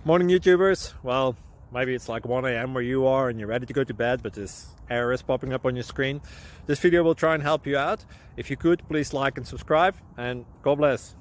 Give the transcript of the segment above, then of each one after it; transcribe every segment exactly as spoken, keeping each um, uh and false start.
Morning YouTubers. Well, maybe it's like one A M where you are and you're ready to go to bed, but this error is popping up on your screen. This video will try and help you out. If you could, please like and subscribe, and God bless.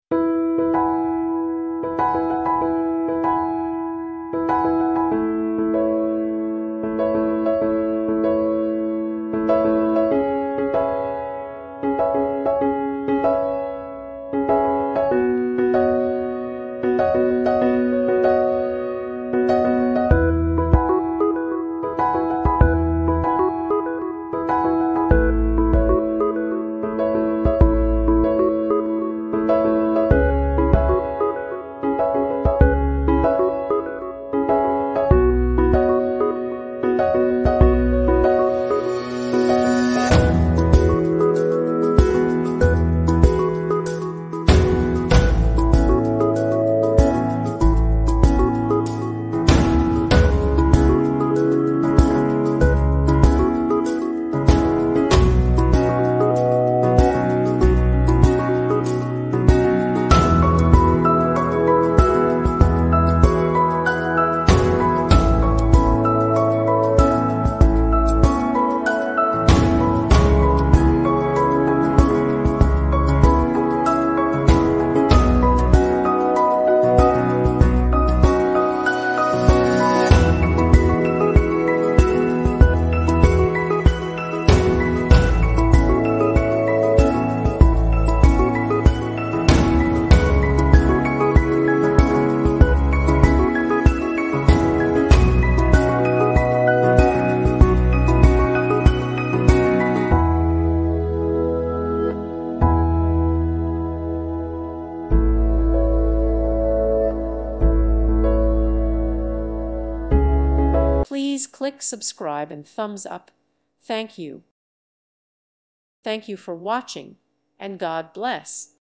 Please click subscribe and thumbs up. Thank you. Thank you for watching, and God bless.